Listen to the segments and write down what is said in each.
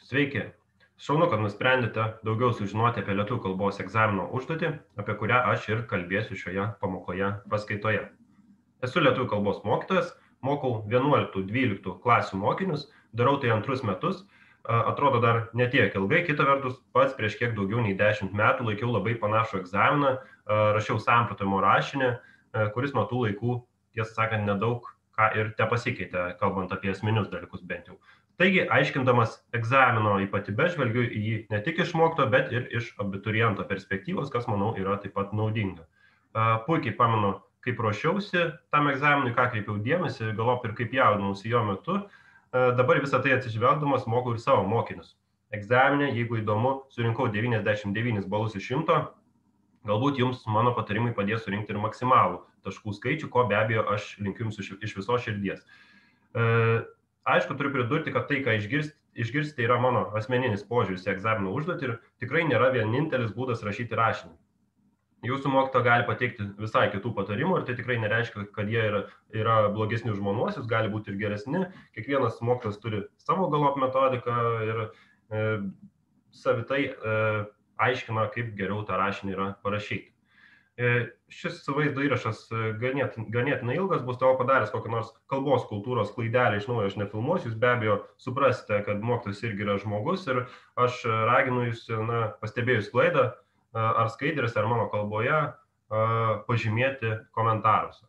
Sveiki. Šaunu, kad nusprendėte daugiau sužinoti apie lietuvių kalbos egzamino užduotį, apie kurią aš ir kalbėsiu šioje pamokoje paskaitoje. Esu lietuvių kalbos mokytojas, mokau 11-12 klasių mokinius, darau tai antrus metus, atrodo dar netiek ilgai, kita vertus pats prieš kiek daugiau nei 10 metų laikiau labai panašų egzaminą, rašiau samprotavimo rašinį, kuris nuo tų laikų, tiesą sakant, nedaug ką ir tepasikeitė, kalbant apie esminius dalykus bent jau. Taigi, aiškindamas egzamino ypatybes, žvelgiu į jį ne tik iš mokytojo, bet ir iš abituriento perspektyvos, kas, manau, yra taip pat naudinga. Puikiai pamenu, kaip ruošiausi tam egzaminui, ką kreipiau dėmesį, galop ir kaip jaudinausi jo metu. Dabar visą tai atsižvelgdamas mokau ir savo mokinius. Egzaminė, jeigu įdomu, surinkau 99 balus iš 100, galbūt jums mano patarimai padės surinkti ir maksimalų taškų skaičių, ko be abejo aš linkiu jums iš visos širdies. Aišku, turiu pridurti, kad tai, ką išgirsti, yra mano asmeninis požiūris į egzamino užduotį ir tikrai nėra vienintelis būdas rašyti rašinį. Jūsų mokytoja gali pateikti visai kitų patarimų ir tai tikrai nereiškia, kad jie yra blogesni už manuosius, gali būti ir geresni. Kiekvienas mokytojas turi savo galop metodiką ir savitai aiškina, kaip geriau tą rašinį yra parašyti. Šis vaizdo įrašas ganėtinai ilgas, bus tavo padaręs kokią nors kalbos kultūros klaidelę, iš naujo aš nefilmuosiu, jūs be abejo suprasite, kad mokytojas irgi yra žmogus ir aš raginu jūs, pastebėjus klaidą, ar skaidrėse, ar mano kalboje, pažymėti komentaruose.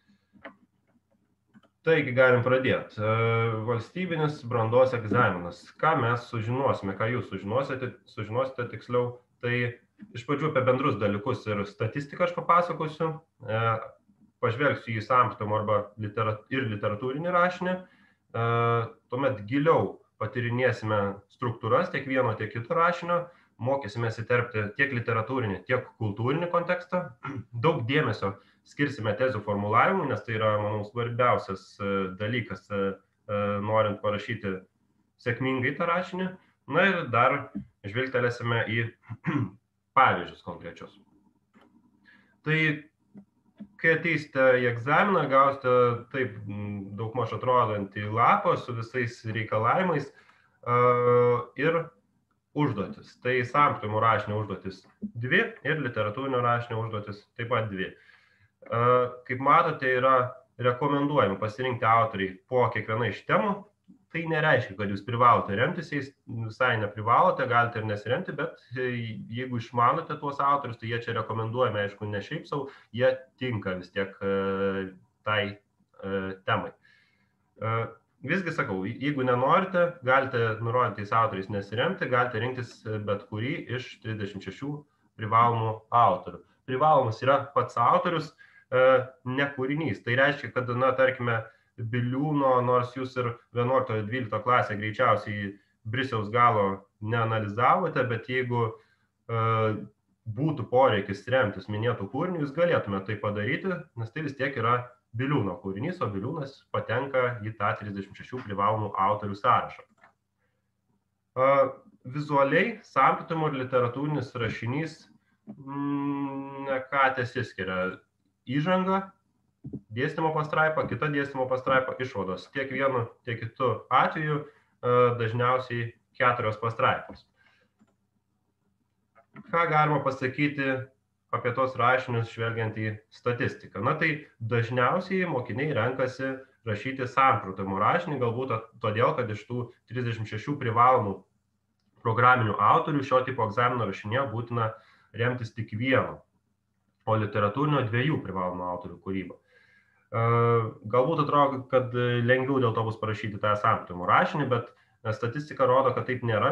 Taigi galim pradėti. Valstybinis brandos egzaminas. Ką mes sužinosime, ką jūs sužinosite tiksliau, tai iš pradžių apie bendrus dalykus ir statistiką aš papasakosiu, pažvelgsiu į samprotavimo arba literatūrinį rašinį, tuomet giliau patyrinėsime struktūras tiek vieno, tiek kito rašinio, mokysimės įterpti tiek literatūrinį, tiek kultūrinį kontekstą, daug dėmesio skirsime tezių formulavimui, nes tai yra, manau, svarbiausias dalykas, norint parašyti sėkmingai tą rašinį, na ir dar žvilgtelėsime į pavyzdžius konkrečius. Tai, kai ateisite į egzaminą, gausite taip daugmaž atrodantį lapą su visais reikalavimais ir užduotis. Tai samprotavimo rašinio užduotis 2 ir literatūrinio rašinio užduotis taip pat 2. Kaip matote, yra rekomenduojami pasirinkti autoriai po kiekvieną iš temų. Tai nereiškia, kad jūs privalote remtis jais, visai neprivalote, galite ir nesiremti, bet jeigu išmanote tuos autorius, tai jie čia rekomenduojami, aišku, ne šiaip savo, jie tinka vis tiek tai temai. Visgi sakau, jeigu nenorite, galite nurodyti tais autoriais nesiremti, galite rinktis bet kurį iš 36 privalomų autorių. Privalomas yra pats autorius, ne kūrinys. Tai reiškia, kad, tarkime, Biliūno, nors jūs ir 11-12 klasę greičiausiai Brisiaus galo neanalizavote, bet jeigu būtų poreikis remtis minėtų kūrinių, jūs galėtume tai padaryti, nes tai vis tiek yra Biliūno kūrinys, o Biliūnas patenka į tą 36 privalomų autorių sąrašą. Vizualiai samprotavimo ir literatūrinis rašinys ką tesiskiria: įžanga, dėstymo pastraipa, kita dėstymo pastraipa, išvados. Tiek vienu, tiek kitu atveju dažniausiai 4 pastraipos. Ką galima pasakyti apie tos rašinius žvelgiant į statistiką? Tai dažniausiai mokiniai renkasi rašyti samprotavimo rašinį, galbūt todėl, kad iš tų 36 privalomų programinių autorių šio tipo egzamino rašinėje būtina remtis tik vienu, o literatūrinio 2 privalomų autorių kūrybą. Galbūt atrodo, kad lengviau dėl to bus parašyti tą samprotavimo rašinį, bet statistika rodo, kad taip nėra.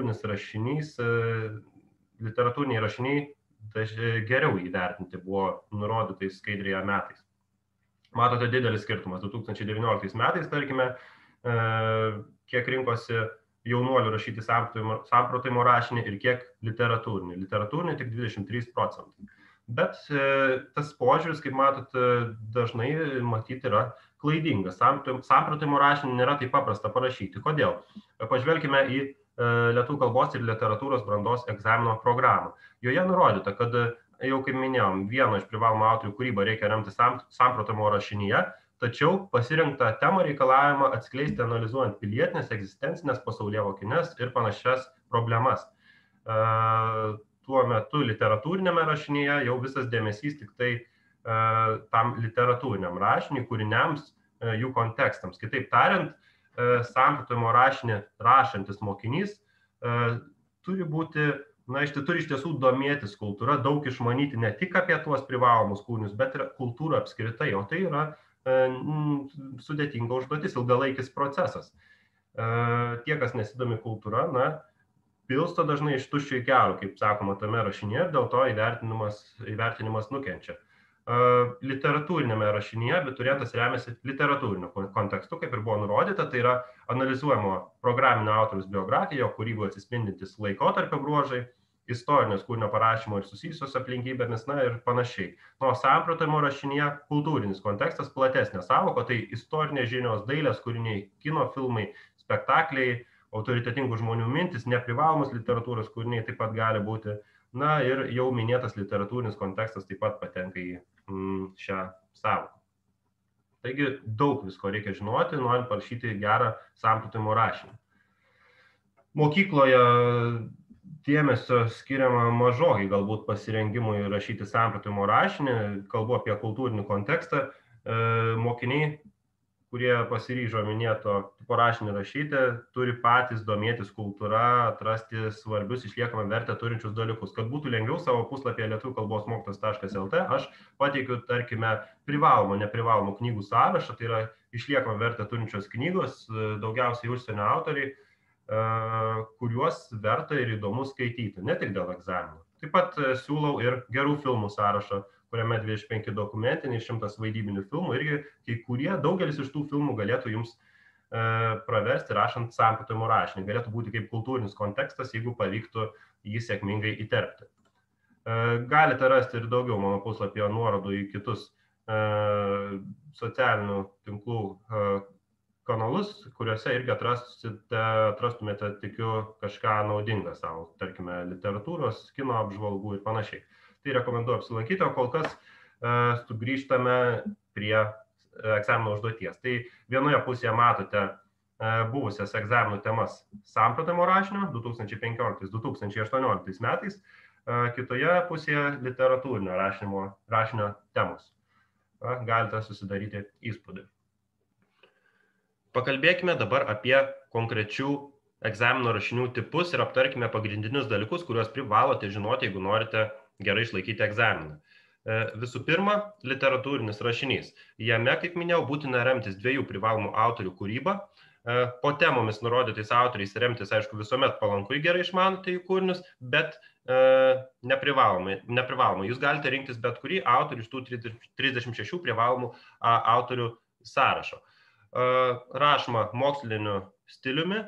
Literatūriniai rašiniai geriau įvertinti buvo nurodytais skaidrėje metais. Matote didelis skirtumas. 2019 metais, tarkime, kiek rinkosi jaunuolių rašyti samprotavimo rašinį ir kiek literatūrinį. Literatūrinį tik 23%. Bet tas požiūris, kaip matot, dažnai matyti yra klaidingas. Samprotavimo rašinį nėra taip paprasta parašyti. Kodėl? Pažvelkime į lietuvių kalbos ir literatūros brandos egzamino programą. Joje nurodyta, kad jau kaip minėjom, vieno iš privalomų autorių kūrybą reikia remti samprotavimo rašinyje, tačiau pasirinktą temą reikalavimą atskleisti analizuojant pilietinės, egzistencinės, pasaulėvokinės ir panašias problemas. Tuo metu literatūrinėme rašinyje jau visas dėmesys tik tai tam literatūriniam rašiniui, kūriniams, jų kontekstams. Kitaip tariant, sampratojimo rašinį rašantis mokinys turi iš tiesų domėtis kultūra, daug išmanyti ne tik apie tuos privalomus kūrinius, bet ir kultūrą apskritai, o tai yra sudėtinga užduotis, ilgalaikis procesas. Tie, kas nesidomi kultūra, pilsto dažnai iš tuščio į kelią, kaip sakoma tame rašinėje, ir dėl to įvertinimas nukenčia. Literatūrinėme rašinyje abiturientas remiasi literatūriniu kontekstu, kaip ir buvo nurodyta, tai yra analizuojamo programinio autoriaus biografija, kūryboje atsispindintis laikotarpio bruožai, istorinės kūrinio parašymo ir susijusios aplinkybėmis, ir panašiai. Nuo sampratojimo rašinyje kultūrinis kontekstas platesnė sąvoka, tai istorinės žinios, dailės kūriniai, kino filmai, spektakliai, autoritetingų žmonių mintis, neprivalomus literatūros kūriniai taip pat gali būti. Ir jau minėtas literatūrinis kontekstas taip pat patenka į šią sąvoką. Taigi daug visko reikia žinoti, norint parašyti gerą sampratojimo rašinį. Mokykloje dėmesio skiriama mažokai galbūt pasirengimui rašyti sampratojimo rašinį, kalbu apie kultūrinį kontekstą. Mokiniai, kurie pasiryžo minėto tipo rašinį rašyti, turi patys domėtis kultūra, atrasti svarbius išliekamą vertę turinčius dalykus. Kad būtų lengviau, savo puslapyje lietuvių-kalbos-mokslas.lt aš pateikiu, tarkime, privalomų, neprivalomų knygų sąrašą, tai yra išliekamą vertę turinčios knygos, daugiausiai užsienio autoriai, kuriuos verta ir įdomu skaityti, ne tik dėl egzaminų. Taip pat siūlau ir gerų filmų sąrašą, kuriame 25 dokumentiniai, 100 vaidybinių filmų, irgi daugelis iš tų filmų galėtų jums praversti rašant sampratojimo rašinį, galėtų būti kaip kultūrinis kontekstas, jeigu pavyktų jį sėkmingai įterpti. Galite rasti ir daugiau mano puslapyje nuorodų į kitus socialinių tinklų kanalus, kuriuose irgi atrastumėte, tikiu, kažką naudingą savo, tarkime, literatūros, kino apžvalgų ir panašiai. Tai rekomenduoju apsilankyti, o kol kas sugrįžtame prie egzamino užduoties. Tai vienoje pusėje matote buvusias egzaminų temas sampratojimo rašinio 2015-2018 metais, kitoje pusėje literatūrinio rašinio temos. Galite susidaryti įspūdį. Pakalbėkime dabar apie konkrečių egzamino rašinių tipus ir aptarkime pagrindinius dalykus, kuriuos privalote žinoti, jeigu norite gerai išlaikyti egzaminą. Visų pirma, literatūrinis rašinys. Jame, kaip minėjau, būtina remtis dviejų privalomų autorių kūrybą. Po temomis nurodytais autoriais remtis, aišku, visuomet palanku, gerai išmanote jų kūrinius, bet neprivalomai. Jūs galite rinktis bet kurį autorių iš tų 36 privalomų autorių sąrašo. Rašoma moksliniu stiliumi.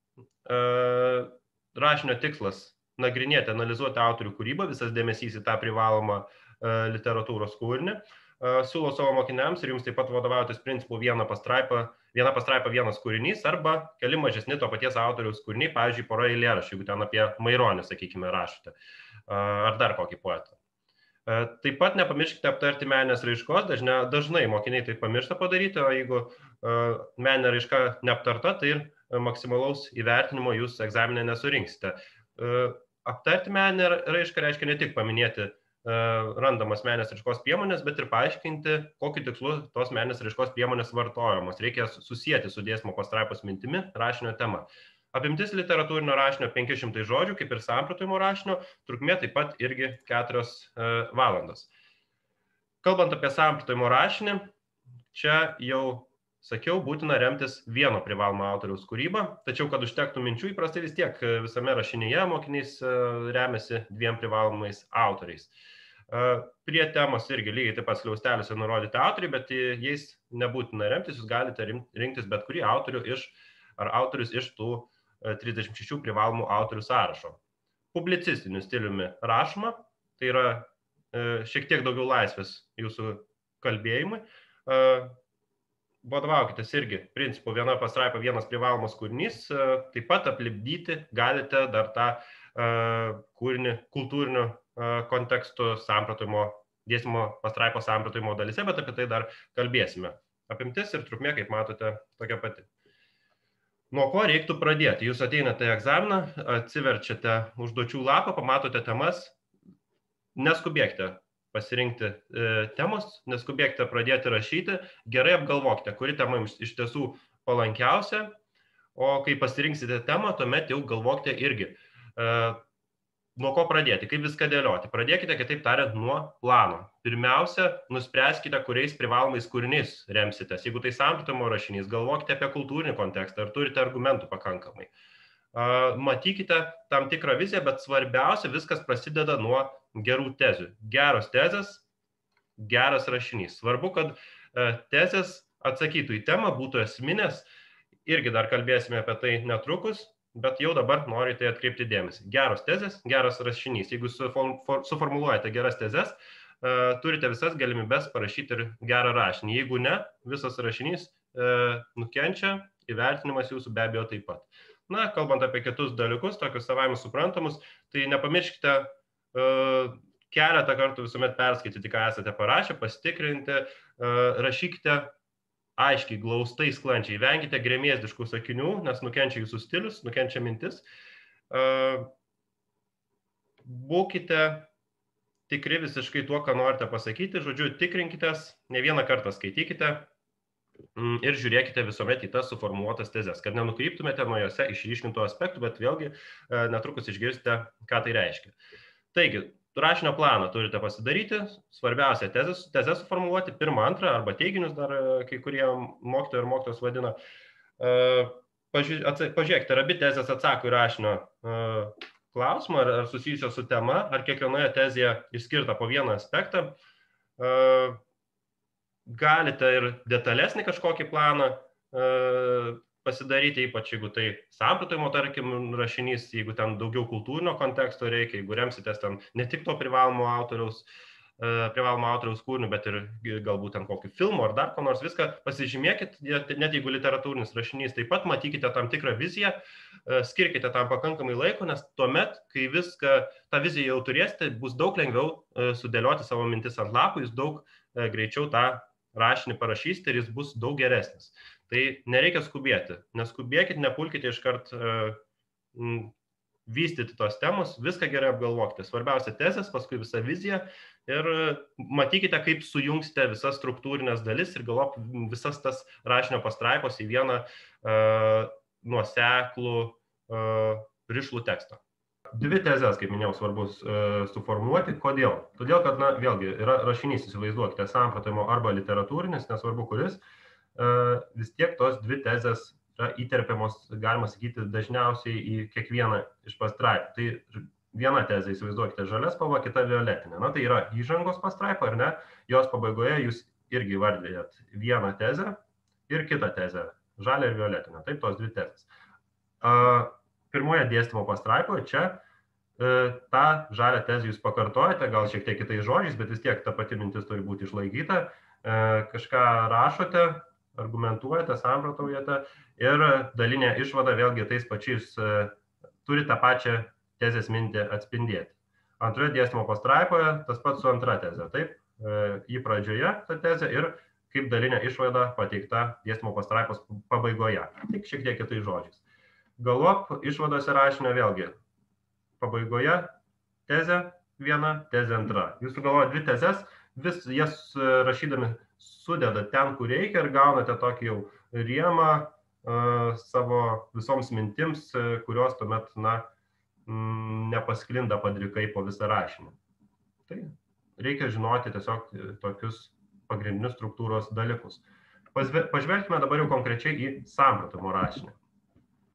Rašinio tikslas nagrinėti, analizuoti autorių kūrybą, visas dėmesys į tą privalomą literatūros kūrinį. Siūlau savo mokiniams ir jums taip pat vadovautis principu viena pastraipa, vienas kūrinys arba keli mažesni to paties autoriaus kūriniai, pavyzdžiui, pora eilėraščių, jeigu ten apie Maironį, sakykime, rašote, ar dar kokį poetą. Taip pat nepamirškite aptarti meninės raiškos, dažnai mokiniai tai pamiršta padaryti, o jeigu meninė raiška neaptarta, tai ir maksimalaus įvertinimo jūs egzaminę nesurinksite. Aptarti meninę raišką reiškia ne tik paminėti randamas meninės raiškos priemonės, bet ir paaiškinti, kokiu tikslu tos meninės raiškos priemonės vartojamos. Reikia susijęti su dėstymo pastraipos mintimi rašinio tema. Apimtis literatūrinio rašinio 500 žodžių, kaip ir sampratojimo rašinio, trukmė taip pat irgi 4 valandos. Kalbant apie sampratojimo rašinį, čia jau sakiau, būtina remtis vieno privalomo autoriaus kūrybą, tačiau, kad užtektų minčių, įprastai vis tiek visame rašinyje mokiniais remiasi 2 privalomais autoriais. Prie temos irgi lygiai taip pat skliausteliuose nurodyti autoriai, bet jais nebūtina remtis, jūs galite rinktis bet kurį autorius iš tų 36 privalomų autorių sąrašo. Publicistiniu stiliumi rašoma, tai yra šiek tiek daugiau laisvės jūsų kalbėjimui. Vadovaukitės irgi principu viena pastraipa, vienas privalomas kūrinys, taip pat aplipdyti galite dar tą kūrinį kultūriniu kontekstu sampratojimo, dėstymo pastraipos sampratojimo dalyse, bet apie tai dar kalbėsime Apimtis ir trukmė, kaip matote, tokia pati. Nuo ko reiktų pradėti? Jūs ateinate į egzaminą, atsiverčiate užduočių lapą, pamatote temas, neskubėkite pasirinkti temos, neskubėkite pradėti rašyti, gerai apgalvokite, kuri tema jums iš tiesų palankiausia, o kai pasirinksite temą, tuomet jau galvokite irgi, nuo ko pradėti, kaip viską dėlioti. Pradėkite, kitaip tariant, nuo plano. Pirmiausia, nuspręskite, kuriais privalomais kūriniais remsitės. Jeigu tai samprotaujimo rašinys, galvokite apie kultūrinį kontekstą, ar turite argumentų pakankamai. Matykite tam tikrą viziją, bet svarbiausia, viskas prasideda nuo gerų tezių. Geros tezės, geras rašinys. Svarbu, kad tezės atsakytų į temą, būtų esminės. Irgi dar kalbėsime apie tai netrukus. Bet jau dabar noriu tai atkreipti dėmesį. Geros tezės, geras rašinys. Jeigu suformuluojate geras tezes, turite visas galimybes parašyti ir gerą rašinį. Jeigu ne, visas rašinys nukenčia, įvertinimas jūsų be abejo taip pat. Na, kalbant apie kitus dalykus, tokius savaime suprantamus, tai nepamirškite keletą kartų visuomet perskaityti, ką esate parašę, pasitikrinti, rašykite aiškiai, glaustai, sklandžiai. Venkite gremėzdiškų sakinių, nes nukenčia jūsų stilius, nukenčia mintis. Būkite tikri visiškai tuo, ką norite pasakyti. Žodžiu, tikrinkitės, ne vieną kartą skaitykite ir žiūrėkite visuomet į tas suformuotas tezes, kad nenukryptumėte nuo jose išryškintų aspektų, bet vėlgi netrukus išgirsite, ką tai reiškia. Taigi, rašinio planą turite pasidaryti, svarbiausia tezes suformuluoti, pirmą, antrą arba teiginius dar kai kurie mokytojai ir mokytojos vadina. Pažiūrėkite, ar abi tezės atsako į rašinio klausimą, ar susijusios su tema, ar kiekvienoje tezėje išskirta po vieną aspektą. Galite ir detalesnį kažkokį planą pasidaryti, ypač jeigu tai samprotaujimo, tarkim, rašinys, jeigu ten daugiau kultūrinio konteksto reikia, jeigu remsitės ten ne tik to privalomo autoriaus kūriniu, bet ir galbūt ten kokį filmą ar dar ko nors, viską pasižymėkit, net jeigu literatūrinis rašinys, taip pat matykite tam tikrą viziją, skirkite tam pakankamai laiko, nes tuomet, kai tą viziją jau turėsite, bus daug lengviau sudėlioti savo mintis ant lapų, jūs daug greičiau tą rašinį parašysite ir jis bus daug geresnis. Tai nereikia skubėti, neskubėkit, nepulkite iškart vystyti tos temos, viską gerai apgalvokite. Svarbiausia tezės, paskui visa vizija ir matykite, kaip sujungsite visas struktūrinės dalis ir galop visas tas rašinio pastraipos į vieną nuoseklų rišlų tekstą. Dvi tezes, kaip minėjau, svarbus suformuoti. Kodėl? Todėl, kad, na, vėlgi, yra rašinys, įsivaizduokite, samprotaujimo arba literatūrinis, nesvarbu kuris, vis tiek tos dvi tezės yra įterpiamos, galima sakyti, dažniausiai į kiekvieną iš pastraipų. Tai viena tezė, įsivaizduokite, žalia spalva, kita violetinė. Na, tai yra įžangos pastraipa, ar ne? Jos pabaigoje jūs irgi vardijat vieną tezę ir kitą tezę, žalią ir violetinę. Taip, tos dvi tezės. Pirmoje dėstymo pastraipoje čia tą žalią tezę jūs pakartojate, gal šiek tiek kitais žodžiais, bet vis tiek ta pati mintis turi būti išlaikyta. Kažką rašote, argumentuojate, samprotaujate ir dalinė išvada vėlgi tais pačiais turi tą pačią tezės mintį atspindėti. Antroje dėstymo pastraipoje tas pats su antra tezė, taip, į pradžioje ta tezė ir kaip dalinė išvada pateikta dėstymo pastraipos pabaigoje, tik šiek tiek kitais žodžiais. Galop išvadose rašinio vėlgi pabaigoje tezė viena, tezė antra. Jūs sugalvojate dvi tezes, vis jas rašydami sudeda ten, kur reikia ir gaunate tokį jau rėmą savo visoms mintims, kurios tuomet, na, nepasklinda padrikai po visą rašinį. Tai reikia žinoti tiesiog tokius pagrindinius struktūros dalykus. Pažvelgime dabar jau konkrečiai į samprotaujimo rašinį.